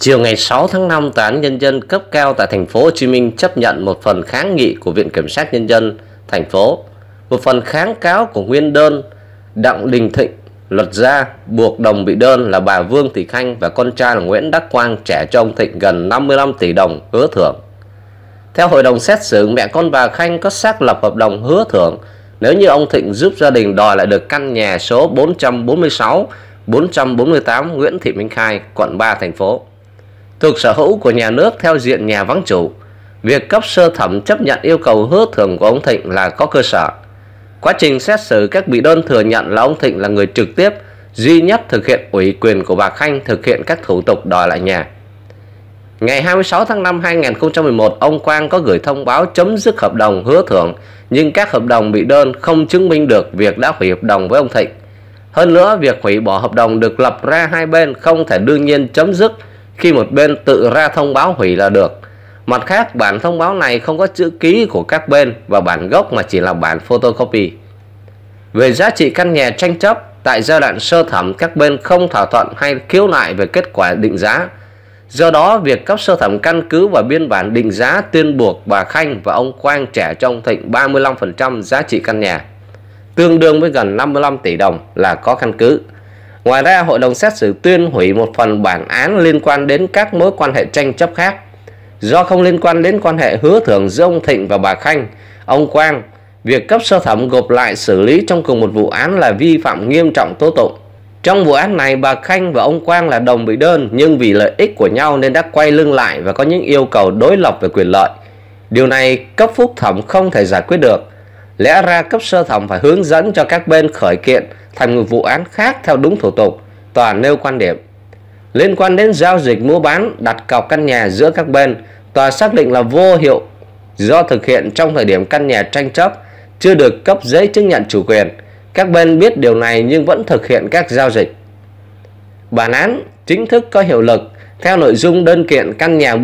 Chiều ngày 6 tháng 5, Tòa án Nhân dân cấp cao tại thành phố Hồ Chí Minh chấp nhận một phần kháng nghị của Viện Kiểm sát Nhân dân thành phố, một phần kháng cáo của nguyên đơn Đặng Đình Thịnh, luật gia, buộc đồng bị đơn là bà Vương Thị Khanh và con trai là Nguyễn Đắc Quang trả cho ông Thịnh gần 55 tỷ đồng hứa thưởng. Theo hội đồng xét xử, mẹ con bà Khanh có xác lập hợp đồng hứa thưởng nếu như ông Thịnh giúp gia đình đòi lại được căn nhà số 446, 448 Nguyễn Thị Minh Khai, quận 3 thành phố, thuộc sở hữu của nhà nước theo diện nhà vắng chủ. Việc cấp sơ thẩm chấp nhận yêu cầu hứa thưởng của ông Thịnh là có cơ sở. Quá trình xét xử, các bị đơn thừa nhận là ông Thịnh là người trực tiếp duy nhất thực hiện ủy quyền của bà Khanh thực hiện các thủ tục đòi lại nhà. Ngày 26 tháng 5 2011, ông Quang có gửi thông báo chấm dứt hợp đồng hứa thưởng, nhưng các hợp đồng bị đơn không chứng minh được việc đã hủy hợp đồng với ông Thịnh. Hơn nữa, việc hủy bỏ hợp đồng được lập ra hai bên không thể đương nhiên chấm dứt khi một bên tự ra thông báo hủy là được. Mặt khác, bản thông báo này không có chữ ký của các bên và bản gốc mà chỉ là bản photocopy. Về giá trị căn nhà tranh chấp, tại giai đoạn sơ thẩm các bên không thỏa thuận hay khiếu nại về kết quả định giá. Do đó, việc cấp sơ thẩm căn cứ vào biên bản định giá tuyên buộc bà Khanh và ông Quang trả cho ông Thịnh 35% giá trị căn nhà, tương đương với gần 55 tỷ đồng là có căn cứ. Ngoài ra, hội đồng xét xử tuyên hủy một phần bản án liên quan đến các mối quan hệ tranh chấp khác. Do không liên quan đến quan hệ hứa thưởng giữa ông Thịnh và bà Khanh, ông Quang, việc cấp sơ thẩm gộp lại xử lý trong cùng một vụ án là vi phạm nghiêm trọng tố tụng. Trong vụ án này, bà Khanh và ông Quang là đồng bị đơn, nhưng vì lợi ích của nhau nên đã quay lưng lại và có những yêu cầu đối lập về quyền lợi. Điều này cấp phúc thẩm không thể giải quyết được. Lẽ ra cấp sơ thẩm phải hướng dẫn cho các bên khởi kiện thành một vụ án khác theo đúng thủ tục. Tòa nêu quan điểm liên quan đến giao dịch mua bán đặt cọc căn nhà giữa các bên, tòa xác định là vô hiệu do thực hiện trong thời điểm căn nhà tranh chấp chưa được cấp giấy chứng nhận chủ quyền. Các bên biết điều này nhưng vẫn thực hiện các giao dịch. Bản án chính thức có hiệu lực theo nội dung đơn kiện căn nhà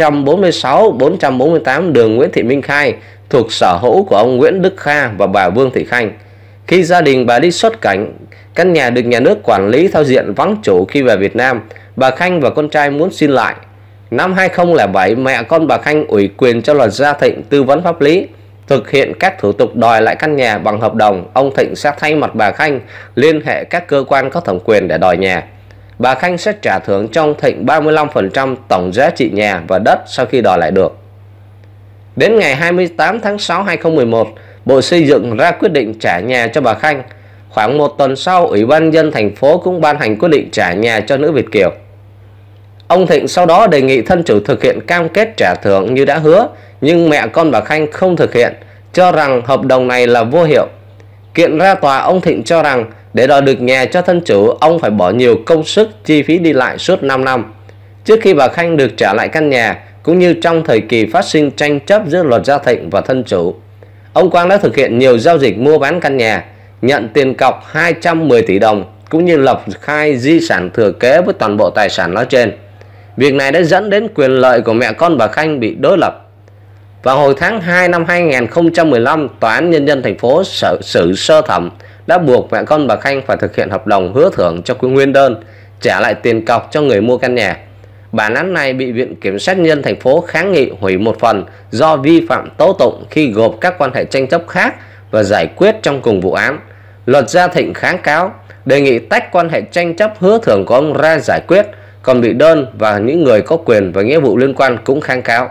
446-448 đường Nguyễn Thị Minh Khai thuộc sở hữu của ông Nguyễn Đức Kha và bà Vương Thị Khanh. Khi gia đình bà đi xuất cảnh, căn nhà được nhà nước quản lý theo diện vắng chủ. Khi về Việt Nam, bà Khanh và con trai muốn xin lại. Năm 2007, mẹ con bà Khanh ủy quyền cho luật gia Thịnh tư vấn pháp lý, thực hiện các thủ tục đòi lại căn nhà bằng hợp đồng. Ông Thịnh sẽ thay mặt bà Khanh liên hệ các cơ quan có thẩm quyền để đòi nhà. Bà Khanh sẽ trả thưởng cho ông Thịnh 35% tổng giá trị nhà và đất sau khi đòi lại được. Đến ngày 28 tháng 6 2011, Bộ Xây dựng ra quyết định trả nhà cho bà Khanh. Khoảng một tuần sau, Ủy ban nhân dân thành phố cũng ban hành quyết định trả nhà cho nữ Việt kiều. Ông Thịnh sau đó đề nghị thân chủ thực hiện cam kết trả thưởng như đã hứa, nhưng mẹ con bà Khanh không thực hiện, cho rằng hợp đồng này là vô hiệu. Kiện ra tòa, ông Thịnh cho rằng để đòi được nhà cho thân chủ, ông phải bỏ nhiều công sức, chi phí đi lại suốt 5 năm trước khi bà Khanh được trả lại căn nhà, cũng như trong thời kỳ phát sinh tranh chấp giữa luật gia Thịnh và thân chủ. Ông Quang đã thực hiện nhiều giao dịch mua bán căn nhà, nhận tiền cọc 210 tỷ đồng, cũng như lập khai di sản thừa kế với toàn bộ tài sản nói trên. Việc này đã dẫn đến quyền lợi của mẹ con bà Khanh bị đối lập. Vào hồi tháng 2 năm 2015, Tòa án Nhân dân thành phố xử sơ thẩm đã buộc mẹ con bà Khanh phải thực hiện hợp đồng hứa thưởng cho nguyên đơn, trả lại tiền cọc cho người mua căn nhà. Bản án này bị Viện Kiểm sát Nhân dân thành phố kháng nghị hủy một phần do vi phạm tố tụng khi gộp các quan hệ tranh chấp khác và giải quyết trong cùng vụ án. Luật gia Thịnh kháng cáo, đề nghị tách quan hệ tranh chấp hứa thưởng của ông ra giải quyết, còn bị đơn và những người có quyền và nghĩa vụ liên quan cũng kháng cáo.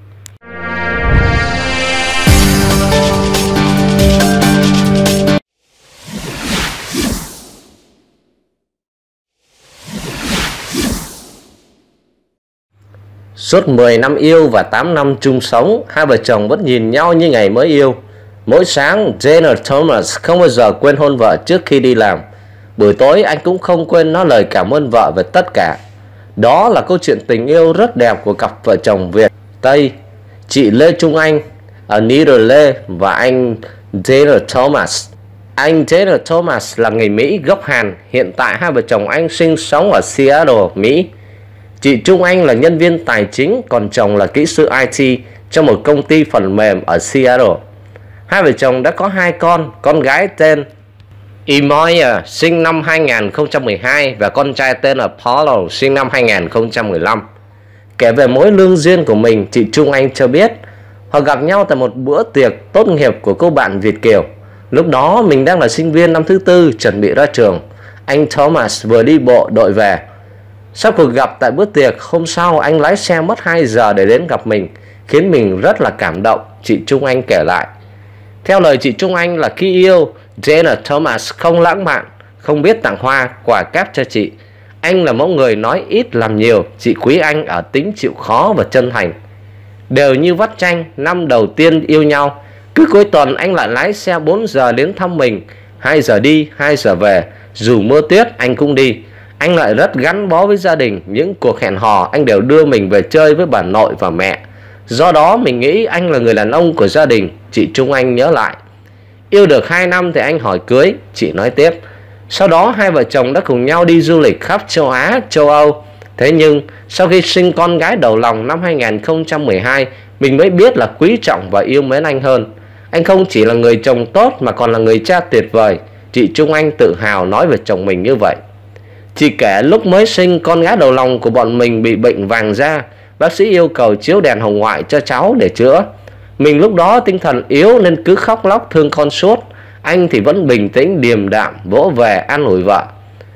Suốt 10 năm yêu và 8 năm chung sống, hai vợ chồng vẫn nhìn nhau như ngày mới yêu. Mỗi sáng, Jenner Thomas không bao giờ quên hôn vợ trước khi đi làm. Buổi tối, anh cũng không quên nói lời cảm ơn vợ về tất cả. Đó là câu chuyện tình yêu rất đẹp của cặp vợ chồng Việt Tây, chị Lê Trung Anh, Anita Lê và anh Jenner Thomas. Anh Jenner Thomas là người Mỹ gốc Hàn. Hiện tại hai vợ chồng anh sinh sống ở Seattle, Mỹ. Chị Trung Anh là nhân viên tài chính, còn chồng là kỹ sư IT trong một công ty phần mềm ở Seattle. Hai vợ chồng đã có hai con gái tên Imoya sinh năm 2012 và con trai tên là Paulo sinh năm 2015. Kể về mối lương duyên của mình, chị Trung Anh cho biết họ gặp nhau tại một bữa tiệc tốt nghiệp của cô bạn Việt kiều. Lúc đó mình đang là sinh viên năm thứ tư chuẩn bị ra trường. Anh Thomas vừa đi bộ đội về. Sau cuộc gặp tại bữa tiệc, hôm sau anh lái xe mất 2 giờ để đến gặp mình, khiến mình rất là cảm động, chị Trung Anh kể lại. Theo lời chị Trung Anh là khi yêu, Jenna Thomas không lãng mạn, không biết tặng hoa, quà cáp cho chị. Anh là mẫu người nói ít làm nhiều, chị quý anh ở tính chịu khó và chân thành. Đều như vắt chanh, năm đầu tiên yêu nhau, cứ cuối tuần anh lại lái xe 4 giờ đến thăm mình, 2 giờ đi, 2 giờ về, dù mưa tuyết anh cũng đi. Anh lại rất gắn bó với gia đình, những cuộc hẹn hò anh đều đưa mình về chơi với bà nội và mẹ. Do đó mình nghĩ anh là người đàn ông của gia đình, chị Trung Anh nhớ lại. Yêu được 2 năm thì anh hỏi cưới, chị nói tiếp. Sau đó hai vợ chồng đã cùng nhau đi du lịch khắp châu Á, châu Âu. Thế nhưng sau khi sinh con gái đầu lòng năm 2012, mình mới biết là quý trọng và yêu mến anh hơn. Anh không chỉ là người chồng tốt mà còn là người cha tuyệt vời, chị Trung Anh tự hào nói về chồng mình như vậy. Chị kể lúc mới sinh, con gái đầu lòng của bọn mình bị bệnh vàng da. Bác sĩ yêu cầu chiếu đèn hồng ngoại cho cháu để chữa. Mình lúc đó tinh thần yếu nên cứ khóc lóc thương con suốt. Anh thì vẫn bình tĩnh điềm đạm, vỗ về an ủi vợ.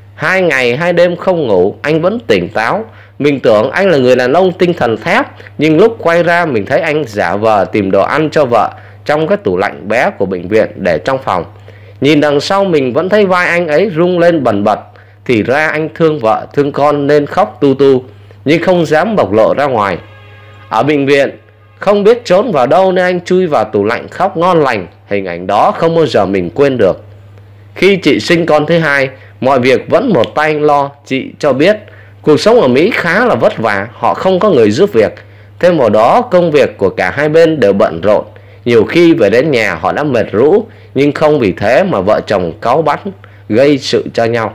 2 ngày 2 đêm không ngủ, anh vẫn tỉnh táo. Mình tưởng anh là người đàn ông tinh thần thép, nhưng lúc quay ra mình thấy anh giả vờ tìm đồ ăn cho vợ trong cái tủ lạnh bé của bệnh viện để trong phòng. Nhìn đằng sau mình vẫn thấy vai anh ấy rung lên bần bật. Thì ra anh thương vợ thương con nên khóc tu tu, nhưng không dám bộc lộ ra ngoài. Ở bệnh viện không biết trốn vào đâu nên anh chui vào tủ lạnh khóc ngon lành. Hình ảnh đó không bao giờ mình quên được. Khi chị sinh con thứ hai, mọi việc vẫn một tay anh lo. Chị cho biết cuộc sống ở Mỹ khá là vất vả, họ không có người giúp việc. Thêm vào đó công việc của cả hai bên đều bận rộn. Nhiều khi về đến nhà họ đã mệt rũ, nhưng không vì thế mà vợ chồng cáu bắn gây sự cho nhau.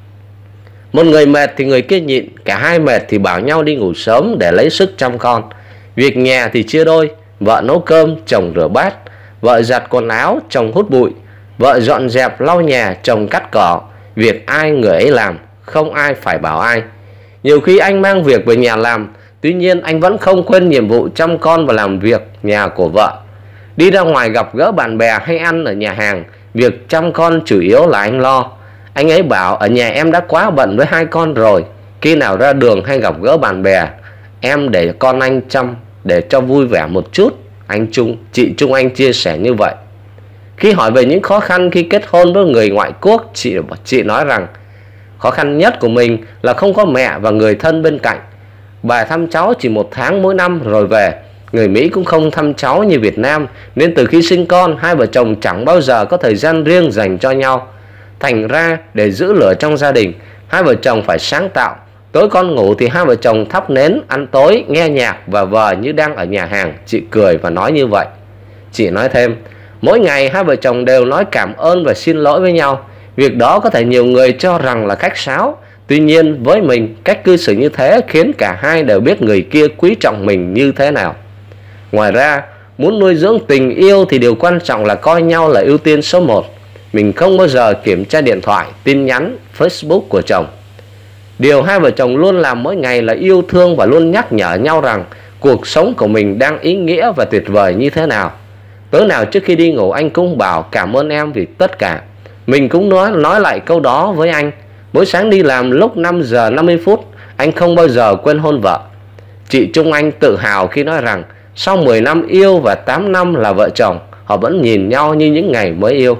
Một người mệt thì người kia nhịn, cả hai mệt thì bảo nhau đi ngủ sớm để lấy sức chăm con. Việc nhà thì chia đôi, vợ nấu cơm, chồng rửa bát, vợ giặt quần áo, chồng hút bụi, vợ dọn dẹp lau nhà, chồng cắt cỏ. Việc ai người ấy làm, không ai phải bảo ai. Nhiều khi anh mang việc về nhà làm, tuy nhiên anh vẫn không quên nhiệm vụ chăm con và làm việc nhà của vợ. Đi ra ngoài gặp gỡ bạn bè hay ăn ở nhà hàng, việc chăm con chủ yếu là anh lo. Anh ấy bảo ở nhà em đã quá bận với 2 con rồi, khi nào ra đường hay gặp gỡ bạn bè em để con anh chăm để cho vui vẻ một chút. Chị Trung Anh chia sẻ như vậy. Khi hỏi về những khó khăn khi kết hôn với người ngoại quốc, chị nói rằng khó khăn nhất của mình là không có mẹ và người thân bên cạnh. Bà thăm cháu chỉ 1 tháng mỗi năm rồi về. Người Mỹ cũng không thăm cháu như Việt Nam, nên từ khi sinh con, hai vợ chồng chẳng bao giờ có thời gian riêng dành cho nhau. Thành ra để giữ lửa trong gia đình, hai vợ chồng phải sáng tạo. Tối con ngủ thì hai vợ chồng thắp nến, ăn tối, nghe nhạc và vờ như đang ở nhà hàng. Chị cười và nói như vậy. Chị nói thêm, mỗi ngày hai vợ chồng đều nói cảm ơn và xin lỗi với nhau. Việc đó có thể nhiều người cho rằng là khách sáo. Tuy nhiên với mình, cách cư xử như thế khiến cả hai đều biết người kia quý trọng mình như thế nào. Ngoài ra, muốn nuôi dưỡng tình yêu thì điều quan trọng là coi nhau là ưu tiên số 1. Mình không bao giờ kiểm tra điện thoại, tin nhắn, Facebook của chồng. Điều hai vợ chồng luôn làm mỗi ngày là yêu thương và luôn nhắc nhở nhau rằng cuộc sống của mình đang ý nghĩa và tuyệt vời như thế nào. Tối nào trước khi đi ngủ anh cũng bảo cảm ơn em vì tất cả. Mình cũng nói lại câu đó với anh. Mỗi sáng đi làm lúc 5 giờ 50 phút, anh không bao giờ quên hôn vợ. Chị Trung Anh tự hào khi nói rằng sau 10 năm yêu và 8 năm là vợ chồng, họ vẫn nhìn nhau như những ngày mới yêu.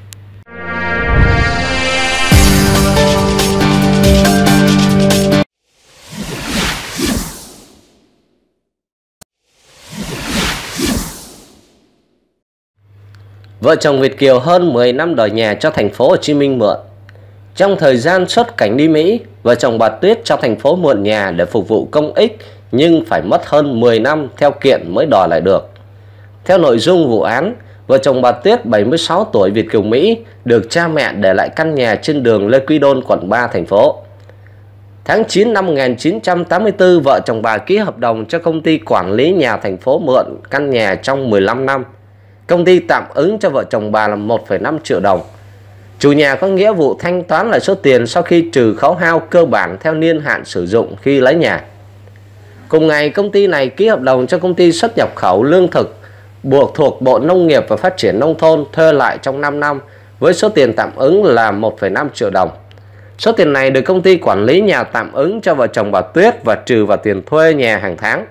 Vợ chồng Việt kiều hơn 10 năm đòi nhà cho thành phố Hồ Chí Minh mượn. Trong thời gian xuất cảnh đi Mỹ, vợ chồng bà Tuyết cho thành phố mượn nhà để phục vụ công ích, nhưng phải mất hơn 10 năm theo kiện mới đòi lại được. Theo nội dung vụ án, vợ chồng bà Tuyết 76 tuổi Việt kiều Mỹ được cha mẹ để lại căn nhà trên đường Lê Quý Đôn, quận 3 thành phố. Tháng 9 năm 1984, vợ chồng bà ký hợp đồng cho công ty quản lý nhà thành phố mượn căn nhà trong 15 năm. Công ty tạm ứng cho vợ chồng bà là 1,5 triệu đồng. Chủ nhà có nghĩa vụ thanh toán lại số tiền sau khi trừ khấu hao cơ bản theo niên hạn sử dụng khi lấy nhà. Cùng ngày, công ty này ký hợp đồng cho công ty xuất nhập khẩu lương thực thuộc Bộ Nông nghiệp và Phát triển Nông thôn thuê lại trong 5 năm với số tiền tạm ứng là 1,5 triệu đồng. Số tiền này được công ty quản lý nhà tạm ứng cho vợ chồng bà Tuyết và trừ vào tiền thuê nhà hàng tháng.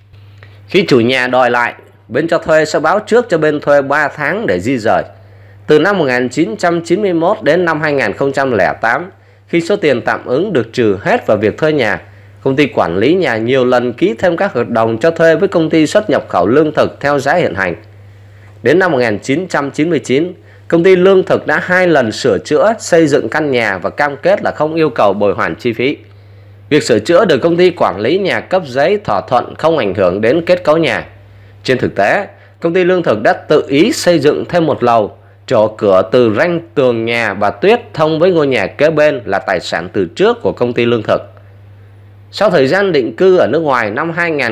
Khi chủ nhà đòi lại, bên cho thuê sẽ báo trước cho bên thuê 3 tháng để di rời. Từ năm 1991 đến năm 2008, khi số tiền tạm ứng được trừ hết vào việc thuê nhà, công ty quản lý nhà nhiều lần ký thêm các hợp đồng cho thuê với công ty xuất nhập khẩu lương thực theo giá hiện hành. Đến năm 1999, công ty lương thực đã 2 lần sửa chữa, xây dựng căn nhà và cam kết là không yêu cầu bồi hoàn chi phí. Việc sửa chữa được công ty quản lý nhà cấp giấy thỏa thuận không ảnh hưởng đến kết cấu nhà. Trên thực tế, công ty lương thực đã tự ý xây dựng thêm một lầu, chỗ cửa từ ranh tường nhà bà Tuyết thông với ngôi nhà kế bên là tài sản từ trước của công ty lương thực. Sau thời gian định cư ở nước ngoài năm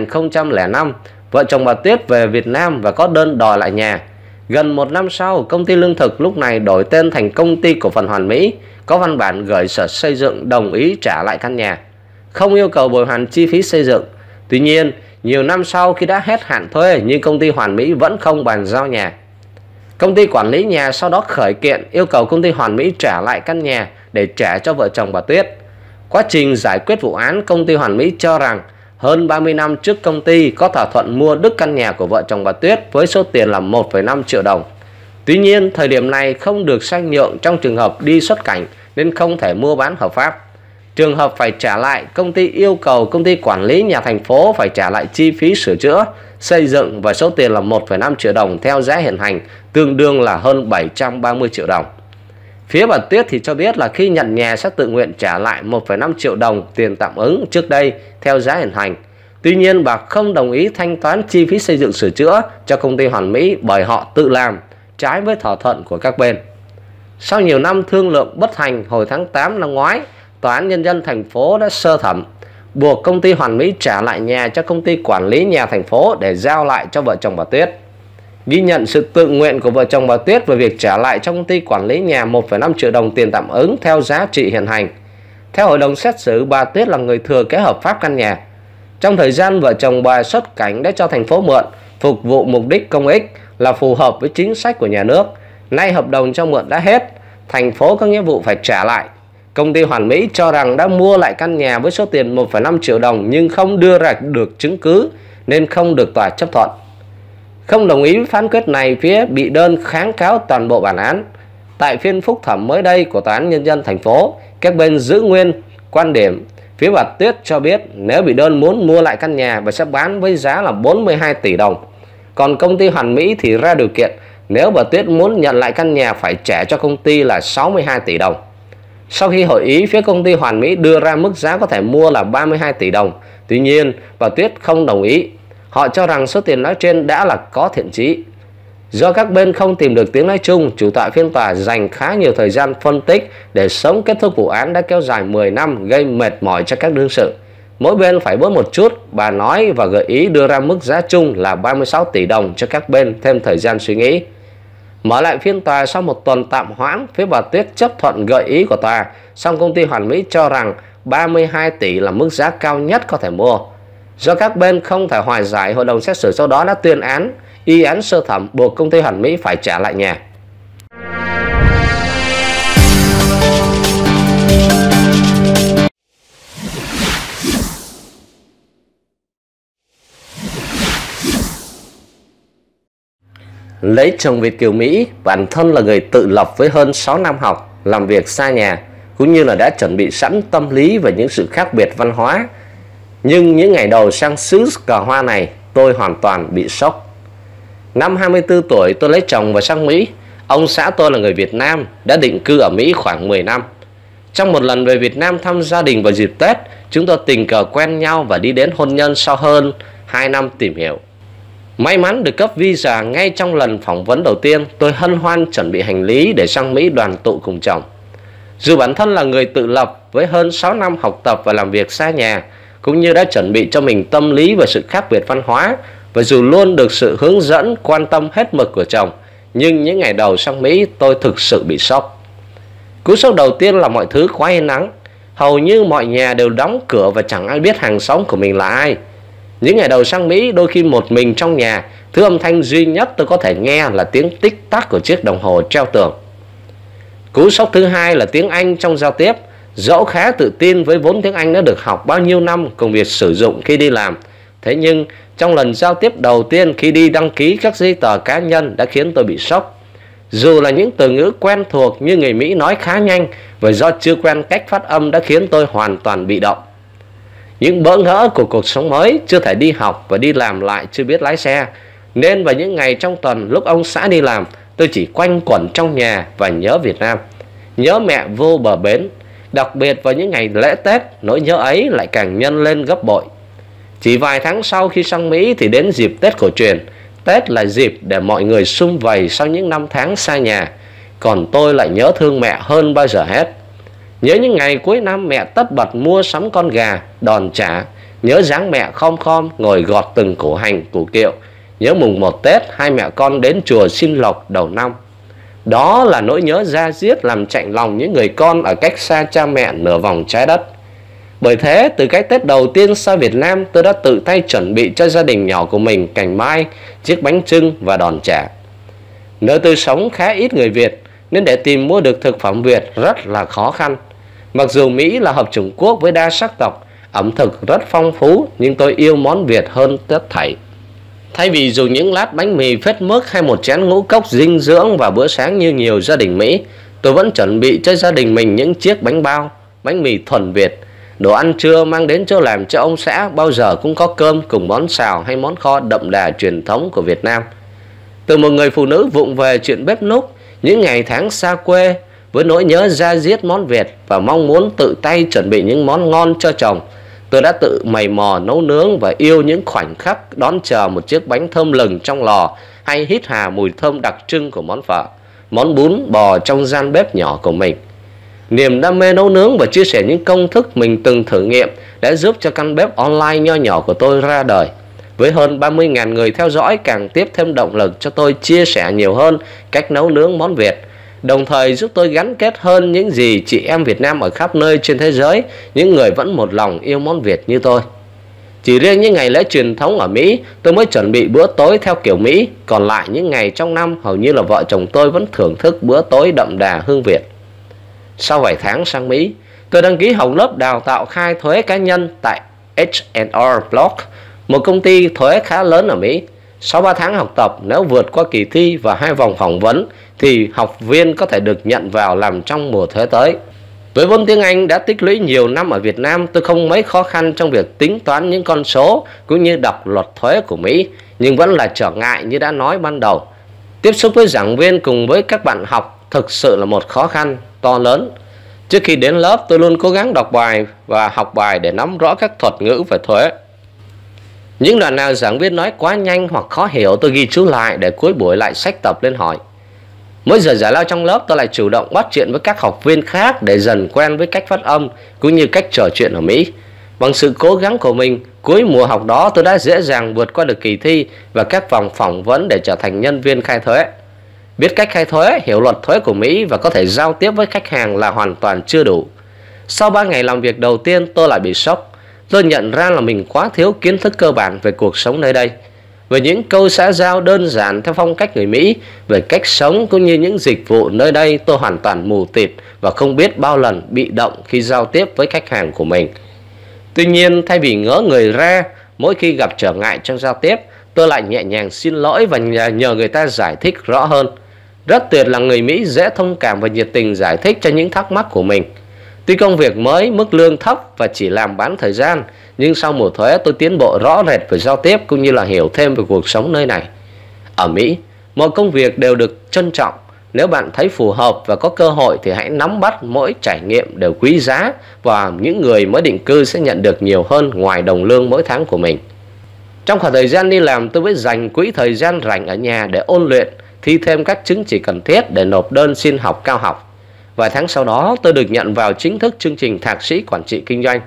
2005, vợ chồng bà Tuyết về Việt Nam và có đơn đòi lại nhà. Gần 1 năm sau, công ty lương thực lúc này đổi tên thành Công ty Cổ phần Hoàn Mỹ, có văn bản gửi Sở Xây dựng đồng ý trả lại căn nhà, không yêu cầu bồi hoàn chi phí xây dựng. Tuy nhiên, nhiều năm sau khi đã hết hạn thuê nhưng công ty Hoàn Mỹ vẫn không bàn giao nhà. Công ty quản lý nhà sau đó khởi kiện yêu cầu công ty Hoàn Mỹ trả lại căn nhà để trả cho vợ chồng bà Tuyết. Quá trình giải quyết vụ án, công ty Hoàn Mỹ cho rằng hơn 30 năm trước công ty có thỏa thuận mua đứt căn nhà của vợ chồng bà Tuyết với số tiền là 1,5 triệu đồng. Tuy nhiên, thời điểm này không được sang nhượng trong trường hợp đi xuất cảnh nên không thể mua bán hợp pháp. Trường hợp phải trả lại, công ty yêu cầu công ty quản lý nhà thành phố phải trả lại chi phí sửa chữa, xây dựng và số tiền là 1,5 triệu đồng theo giá hiện hành, tương đương là hơn 730 triệu đồng. Phía bà Tuyết thì cho biết là khi nhận nhà sẽ tự nguyện trả lại 1,5 triệu đồng tiền tạm ứng trước đây theo giá hiện hành. Tuy nhiên, bà không đồng ý thanh toán chi phí xây dựng sửa chữa cho công ty Hoàn Mỹ bởi họ tự làm, trái với thỏa thuận của các bên. Sau nhiều năm thương lượng bất thành, hồi tháng 8 năm ngoái, Tòa án Nhân dân thành phố đã sơ thẩm buộc công ty Hoàn Mỹ trả lại nhà cho công ty quản lý nhà thành phố để giao lại cho vợ chồng bà Tuyết. Ghi nhận sự tự nguyện của vợ chồng bà Tuyết về việc trả lại cho công ty quản lý nhà 1,5 triệu đồng tiền tạm ứng theo giá trị hiện hành. Theo hội đồng xét xử, bà Tuyết là người thừa kế hợp pháp căn nhà. Trong thời gian vợ chồng bà xuất cảnh đã cho thành phố mượn, phục vụ mục đích công ích là phù hợp với chính sách của nhà nước. Nay hợp đồng cho mượn đã hết, thành phố có nghĩa vụ phải trả lại. Công ty Hoàn Mỹ cho rằng đã mua lại căn nhà với số tiền 1,5 triệu đồng nhưng không đưa ra được chứng cứ nên không được tòa chấp thuận. Không đồng ý với phán quyết này, phía bị đơn kháng cáo toàn bộ bản án. Tại phiên phúc thẩm mới đây của Tòa án Nhân dân thành phố, các bên giữ nguyên quan điểm. Phía bà Tuyết cho biết nếu bị đơn muốn mua lại căn nhà và sẽ bán với giá là 42 tỷ đồng. Còn công ty Hoàn Mỹ thì ra điều kiện nếu bà Tuyết muốn nhận lại căn nhà phải trả cho công ty là 62 tỷ đồng. Sau khi hội ý, phía công ty Hoàn Mỹ đưa ra mức giá có thể mua là 32 tỷ đồng. Tuy nhiên, bà Tuyết không đồng ý. Họ cho rằng số tiền nói trên đã là có thiện chí. Do các bên không tìm được tiếng nói chung, chủ tọa phiên tòa dành khá nhiều thời gian phân tích để sớm kết thúc vụ án đã kéo dài 10 năm, gây mệt mỏi cho các đương sự. Mỗi bên phải bớt một chút, bà nói và gợi ý đưa ra mức giá chung là 36 tỷ đồng cho các bên thêm thời gian suy nghĩ. Mở lại phiên tòa sau một tuần tạm hoãn, phía bà Tuyết chấp thuận gợi ý của tòa, song công ty Hoàn Mỹ cho rằng 32 tỷ là mức giá cao nhất có thể mua. Do các bên không thể hòa giải, hội đồng xét xử sau đó đã tuyên án, y án sơ thẩm buộc công ty Hoàn Mỹ phải trả lại nhà. Lấy chồng Việt kiều Mỹ, bản thân là người tự lập với hơn 6 năm học, làm việc xa nhà, cũng như là đã chuẩn bị sẵn tâm lý về những sự khác biệt văn hóa. Nhưng những ngày đầu sang xứ cờ hoa này, tôi hoàn toàn bị sốc. Năm 24 tuổi tôi lấy chồng và sang Mỹ. Ông xã tôi là người Việt Nam, đã định cư ở Mỹ khoảng 10 năm. Trong một lần về Việt Nam thăm gia đình vào dịp Tết, chúng tôi tình cờ quen nhau và đi đến hôn nhân sau hơn 2 năm tìm hiểu. May mắn được cấp visa ngay trong lần phỏng vấn đầu tiên, tôi hân hoan chuẩn bị hành lý để sang Mỹ đoàn tụ cùng chồng. Dù bản thân là người tự lập với hơn 6 năm học tập và làm việc xa nhà, cũng như đã chuẩn bị cho mình tâm lý về sự khác biệt văn hóa, và dù luôn được sự hướng dẫn, quan tâm hết mực của chồng, nhưng những ngày đầu sang Mỹ tôi thực sự bị sốc. Cú sốc đầu tiên là mọi thứ quá yên ắng. Hầu như mọi nhà đều đóng cửa và chẳng ai biết hàng xóm của mình là ai. Những ngày đầu sang Mỹ, đôi khi một mình trong nhà, thứ âm thanh duy nhất tôi có thể nghe là tiếng tích tắc của chiếc đồng hồ treo tường. Cú sốc thứ hai là tiếng Anh trong giao tiếp. Dẫu khá tự tin với vốn tiếng Anh đã được học bao nhiêu năm cùng việc sử dụng khi đi làm, thế nhưng trong lần giao tiếp đầu tiên khi đi đăng ký các giấy tờ cá nhân đã khiến tôi bị sốc. Dù là những từ ngữ quen thuộc như người Mỹ nói khá nhanh, và do chưa quen cách phát âm đã khiến tôi hoàn toàn bị động. Những bỡ ngỡ của cuộc sống mới, chưa thể đi học và đi làm lại chưa biết lái xe, nên vào những ngày trong tuần lúc ông xã đi làm, tôi chỉ quanh quẩn trong nhà và nhớ Việt Nam, nhớ mẹ vô bờ bến. Đặc biệt vào những ngày lễ Tết, nỗi nhớ ấy lại càng nhân lên gấp bội. Chỉ vài tháng sau khi sang Mỹ thì đến dịp Tết cổ truyền. Tết là dịp để mọi người sum vầy sau những năm tháng xa nhà. Còn tôi lại nhớ thương mẹ hơn bao giờ hết. Nhớ những ngày cuối năm mẹ tất bật mua sắm con gà, đòn chả. Nhớ dáng mẹ khom khom ngồi gọt từng củ hành, củ kiệu. Nhớ mùng 1 Tết hai mẹ con đến chùa xin lộc đầu năm. Đó là nỗi nhớ da diết làm chạnh lòng những người con ở cách xa cha mẹ nửa vòng trái đất. Bởi thế, từ cái Tết đầu tiên xa Việt Nam, tôi đã tự tay chuẩn bị cho gia đình nhỏ của mình cành mai, chiếc bánh chưng và đòn chả. Nơi tôi sống khá ít người Việt, nên để tìm mua được thực phẩm Việt rất là khó khăn. Mặc dù Mỹ là hợp chủng quốc với đa sắc tộc, ẩm thực rất phong phú, nhưng tôi yêu món Việt hơn tất thảy. Thay vì dùng những lát bánh mì phết mướp hay một chén ngũ cốc dinh dưỡng vào bữa sáng như nhiều gia đình Mỹ, tôi vẫn chuẩn bị cho gia đình mình những chiếc bánh bao, bánh mì thuần Việt. Đồ ăn trưa mang đến chỗ làm cho ông xã bao giờ cũng có cơm cùng món xào hay món kho đậm đà truyền thống của Việt Nam. Từ một người phụ nữ vụng về chuyện bếp núc, những ngày tháng xa quê, với nỗi nhớ da diết món Việt và mong muốn tự tay chuẩn bị những món ngon cho chồng, tôi đã tự mày mò nấu nướng và yêu những khoảnh khắc đón chờ một chiếc bánh thơm lừng trong lò, hay hít hà mùi thơm đặc trưng của món phở, món bún bò trong gian bếp nhỏ của mình. Niềm đam mê nấu nướng và chia sẻ những công thức mình từng thử nghiệm đã giúp cho căn bếp online nho nhỏ của tôi ra đời. Với hơn 30.000 người theo dõi, càng tiếp thêm động lực cho tôi chia sẻ nhiều hơn cách nấu nướng món Việt, đồng thời giúp tôi gắn kết hơn những gì chị em Việt Nam ở khắp nơi trên thế giới, những người vẫn một lòng yêu món Việt như tôi. Chỉ riêng những ngày lễ truyền thống ở Mỹ, tôi mới chuẩn bị bữa tối theo kiểu Mỹ, còn lại những ngày trong năm hầu như là vợ chồng tôi vẫn thưởng thức bữa tối đậm đà hương Việt. Sau vài tháng sang Mỹ, tôi đăng ký học lớp đào tạo khai thuế cá nhân tại H&R Block, một công ty thuế khá lớn ở Mỹ. Sau 3 tháng học tập, nếu vượt qua kỳ thi và 2 vòng phỏng vấn thì học viên có thể được nhận vào làm trong mùa thuế tới. Với vốn tiếng Anh đã tích lũy nhiều năm ở Việt Nam, tôi không mấy khó khăn trong việc tính toán những con số cũng như đọc luật thuế của Mỹ, nhưng vẫn là trở ngại như đã nói ban đầu. Tiếp xúc với giảng viên cùng với các bạn học thực sự là một khó khăn to lớn. Trước khi đến lớp, tôi luôn cố gắng đọc bài và học bài để nắm rõ các thuật ngữ về thuế. Những đoạn nào giảng viên nói quá nhanh hoặc khó hiểu, tôi ghi chú lại để cuối buổi lại xách tập lên hỏi. Mỗi giờ giải lao trong lớp, tôi lại chủ động bắt chuyện với các học viên khác để dần quen với cách phát âm cũng như cách trò chuyện ở Mỹ. Bằng sự cố gắng của mình, cuối mùa học đó tôi đã dễ dàng vượt qua được kỳ thi và các vòng phỏng vấn để trở thành nhân viên khai thuế. Biết cách khai thuế, hiểu luật thuế của Mỹ và có thể giao tiếp với khách hàng là hoàn toàn chưa đủ. Sau 3 ngày làm việc đầu tiên, tôi lại bị sốc. Tôi nhận ra là mình quá thiếu kiến thức cơ bản về cuộc sống nơi đây, về những câu xã giao đơn giản theo phong cách người Mỹ, về cách sống cũng như những dịch vụ nơi đây. Tôi hoàn toàn mù tịt và không biết bao lần bị động khi giao tiếp với khách hàng của mình. Tuy nhiên, thay vì ngớ người ra mỗi khi gặp trở ngại trong giao tiếp, tôi lại nhẹ nhàng xin lỗi và nhờ người ta giải thích rõ hơn. Rất tuyệt là người Mỹ dễ thông cảm và nhiệt tình giải thích cho những thắc mắc của mình. Tuy công việc mới, mức lương thấp và chỉ làm bán thời gian, nhưng sau mùa thuế tôi tiến bộ rõ rệt về giao tiếp cũng như là hiểu thêm về cuộc sống nơi này. Ở Mỹ, mọi công việc đều được trân trọng. Nếu bạn thấy phù hợp và có cơ hội thì hãy nắm bắt, mỗi trải nghiệm đều quý giá và những người mới định cư sẽ nhận được nhiều hơn ngoài đồng lương mỗi tháng của mình. Trong khoảng thời gian đi làm, tôi mới dành quỹ thời gian rảnh ở nhà để ôn luyện, thi thêm các chứng chỉ cần thiết để nộp đơn xin học cao học. Vài tháng sau đó, tôi được nhận vào chính thức chương trình thạc sĩ quản trị kinh doanh.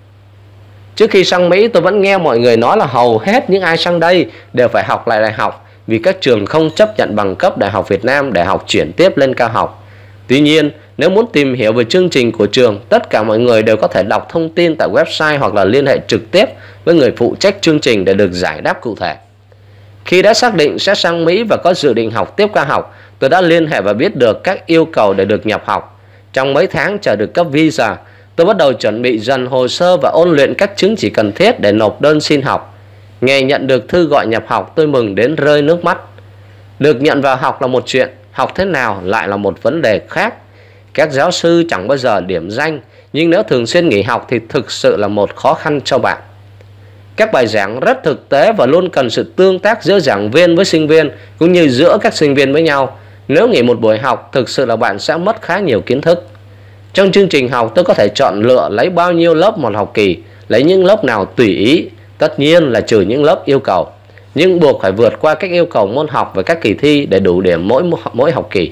Trước khi sang Mỹ, tôi vẫn nghe mọi người nói là hầu hết những ai sang đây đều phải học lại đại học vì các trường không chấp nhận bằng cấp Đại học Việt Nam để học chuyển tiếp lên cao học. Tuy nhiên, Nếu muốn tìm hiểu về chương trình của trường, tất cả mọi người đều có thể đọc thông tin tại website hoặc là liên hệ trực tiếp với người phụ trách chương trình để được giải đáp cụ thể. Khi đã xác định sẽ sang Mỹ và có dự định học tiếp cao học, tôi đã liên hệ và biết được các yêu cầu để được nhập học. Trong mấy tháng chờ được cấp visa, tôi bắt đầu chuẩn bị dần hồ sơ và ôn luyện các chứng chỉ cần thiết để nộp đơn xin học. Ngày nhận được thư gọi nhập học, tôi mừng đến rơi nước mắt. Được nhận vào học là một chuyện, học thế nào lại là một vấn đề khác. Các giáo sư chẳng bao giờ điểm danh, nhưng nếu thường xuyên nghỉ học thì thực sự là một khó khăn cho bạn. Các bài giảng rất thực tế và luôn cần sự tương tác giữa giảng viên với sinh viên, cũng như giữa các sinh viên với nhau. Nếu nghỉ một buổi học, thực sự là bạn sẽ mất khá nhiều kiến thức. Trong chương trình học, tôi có thể chọn lựa lấy bao nhiêu lớp một học kỳ, lấy những lớp nào tùy ý, tất nhiên là trừ những lớp yêu cầu, nhưng buộc phải vượt qua các yêu cầu môn học và các kỳ thi để đủ điểm mỗi học kỳ.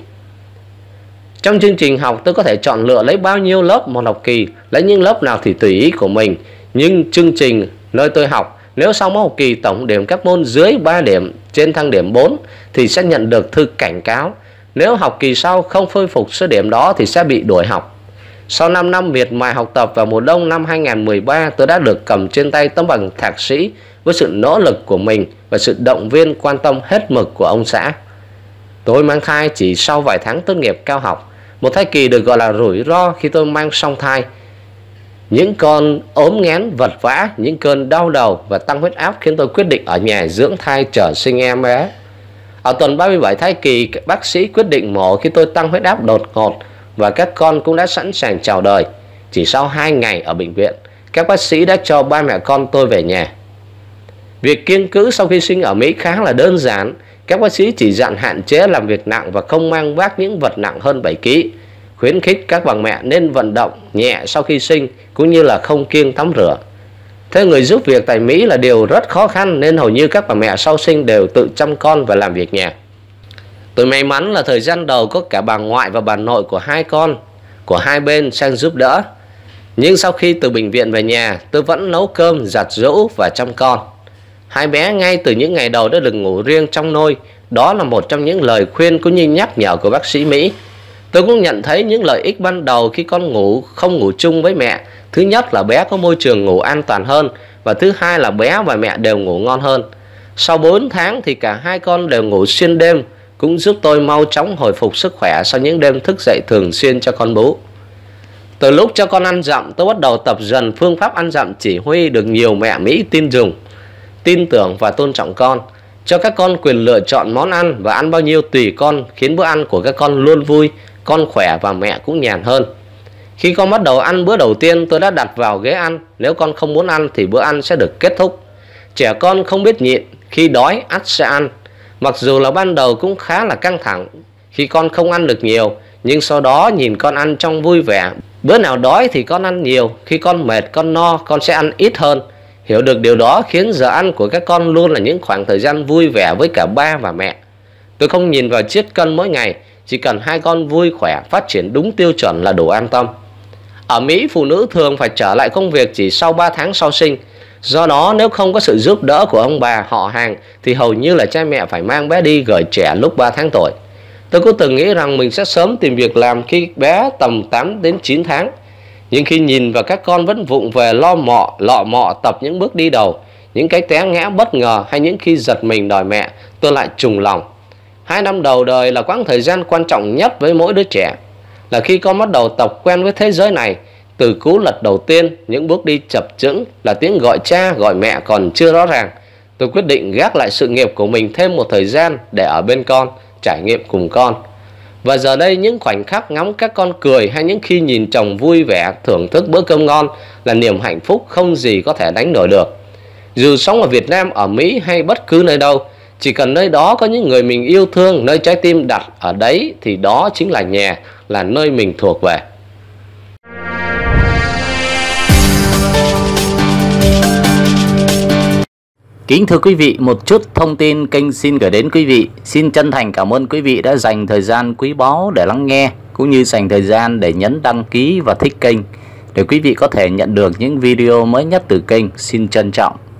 Trong chương trình học, tôi có thể chọn lựa lấy bao nhiêu lớp một học kỳ, lấy những lớp nào thì tùy ý của mình. Nhưng chương trình nơi tôi học, nếu sau mỗi học kỳ tổng điểm các môn dưới 3 điểm trên thang điểm 4 thì sẽ nhận được thư cảnh cáo. Nếu học kỳ sau không khôi phục số điểm đó thì sẽ bị đuổi học. Sau 5 năm miệt mài học tập, vào mùa đông năm 2013, tôi đã được cầm trên tay tấm bằng thạc sĩ với sự nỗ lực của mình và sự động viên quan tâm hết mực của ông xã. Tôi mang thai chỉ sau vài tháng tốt nghiệp cao học. Một thai kỳ được gọi là rủi ro khi tôi mang song thai. Những con ốm nghén vật vã, những cơn đau đầu và tăng huyết áp khiến tôi quyết định ở nhà dưỡng thai chờ sinh em bé. Ở tuần 37 thai kỳ, bác sĩ quyết định mổ khi tôi tăng huyết áp đột ngột và các con cũng đã sẵn sàng chào đời. Chỉ sau 2 ngày ở bệnh viện, các bác sĩ đã cho ba mẹ con tôi về nhà. Việc kiêng cữ sau khi sinh ở Mỹ khá là đơn giản. Các bác sĩ chỉ dặn hạn chế làm việc nặng và không mang vác những vật nặng hơn 7 kg. Khuyến khích các bà mẹ nên vận động nhẹ sau khi sinh, cũng như là không kiêng tắm rửa. Thuê người giúp việc tại Mỹ là điều rất khó khăn, nên hầu như các bà mẹ sau sinh đều tự chăm con và làm việc nhà. Tôi may mắn là thời gian đầu có cả bà ngoại và bà nội của hai con của hai bên sang giúp đỡ. Nhưng sau khi từ bệnh viện về nhà, tôi vẫn nấu cơm, giặt giũ và chăm con. Hai bé ngay từ những ngày đầu đã được ngủ riêng trong nôi. Đó là một trong những lời khuyên cũng như nhắc nhở của bác sĩ Mỹ. Tôi cũng nhận thấy những lợi ích ban đầu khi con không ngủ chung với mẹ. Thứ nhất là bé có môi trường ngủ an toàn hơn, và thứ hai là bé và mẹ đều ngủ ngon hơn. Sau 4 tháng thì cả hai con đều ngủ xuyên đêm, cũng giúp tôi mau chóng hồi phục sức khỏe sau những đêm thức dậy thường xuyên cho con bú. Từ lúc cho con ăn dặm, tôi bắt đầu tập dần phương pháp ăn dặm chỉ huy được nhiều mẹ Mỹ tin dùng, tin tưởng và tôn trọng con. Cho các con quyền lựa chọn món ăn và ăn bao nhiêu tùy con, khiến bữa ăn của các con luôn vui, con khỏe và mẹ cũng nhàn hơn. Khi con bắt đầu ăn bữa đầu tiên, tôi đã đặt vào ghế ăn. Nếu con không muốn ăn thì bữa ăn sẽ được kết thúc. Trẻ con không biết nhịn, khi đói ắt sẽ ăn. Mặc dù là ban đầu cũng khá là căng thẳng khi con không ăn được nhiều, nhưng sau đó nhìn con ăn trong vui vẻ. Bữa nào đói thì con ăn nhiều, khi con mệt, con no, con sẽ ăn ít hơn. Hiểu được điều đó khiến giờ ăn của các con luôn là những khoảng thời gian vui vẻ với cả ba và mẹ. Tôi không nhìn vào chiếc cân mỗi ngày, chỉ cần hai con vui khỏe, phát triển đúng tiêu chuẩn là đủ an tâm. Ở Mỹ, phụ nữ thường phải trở lại công việc chỉ sau 3 tháng sau sinh. Do đó, nếu không có sự giúp đỡ của ông bà, họ hàng thì hầu như là cha mẹ phải mang bé đi gửi trẻ lúc 3 tháng tuổi. Tôi cũng từng nghĩ rằng mình sẽ sớm tìm việc làm khi bé tầm 8 đến 9 tháng. Nhưng khi nhìn vào các con vẫn vụng về lọ mọ tập những bước đi đầu, những cái té ngã bất ngờ hay những khi giật mình đòi mẹ, tôi lại trùng lòng. 2 năm đầu đời là quãng thời gian quan trọng nhất với mỗi đứa trẻ. Là khi con bắt đầu tập quen với thế giới này. Từ cú lật đầu tiên, những bước đi chập chững, là tiếng gọi cha gọi mẹ còn chưa rõ ràng. Tôi quyết định gác lại sự nghiệp của mình thêm một thời gian để ở bên con, trải nghiệm cùng con. Và giờ đây, những khoảnh khắc ngắm các con cười hay những khi nhìn chồng vui vẻ thưởng thức bữa cơm ngon là niềm hạnh phúc không gì có thể đánh đổi được. Dù sống ở Việt Nam, ở Mỹ hay bất cứ nơi đâu, chỉ cần nơi đó có những người mình yêu thương, nơi trái tim đặt ở đấy thì đó chính là nhà, là nơi mình thuộc về. Kính thưa quý vị, một chút thông tin kênh xin gửi đến quý vị. Xin chân thành cảm ơn quý vị đã dành thời gian quý báu để lắng nghe, cũng như dành thời gian để nhấn đăng ký và thích kênh, để quý vị có thể nhận được những video mới nhất từ kênh. Xin trân trọng.